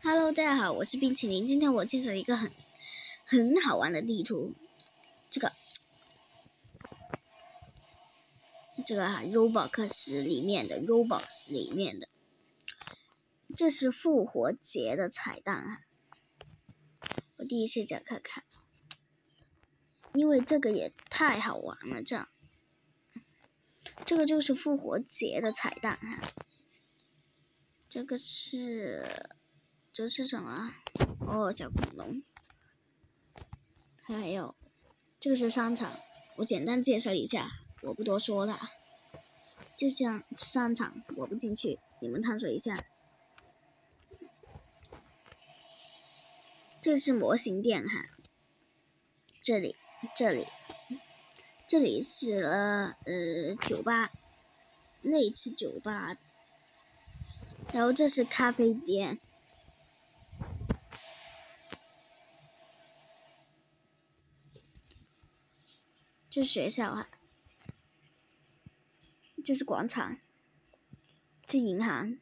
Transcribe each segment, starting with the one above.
Hello，大家好，我是冰淇淋。今天我介绍一个很好玩的地图，这个Roblox 里面的，这是复活节的彩蛋啊！我第一次想看看，因为这个也太好玩了，这个就是复活节的彩蛋哈。这是什么？哦，小恐龙。还有，这个是商场，我简单介绍一下，我不多说了。就像商场，我不进去，你们探索一下。这是模型店哈，这里是酒吧，类似酒吧。然后这是咖啡店，这是学校哈，这是广场，这银行，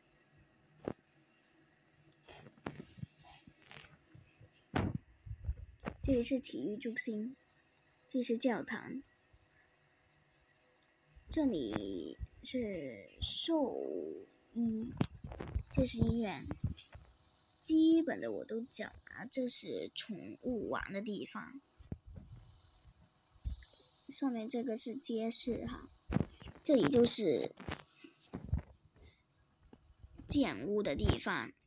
这里是体育中心，这是教堂，这里是兽医，这是医院。基本的我都讲了，这是宠物玩的地方。上面这个是街市哈，这里就是建屋的地方，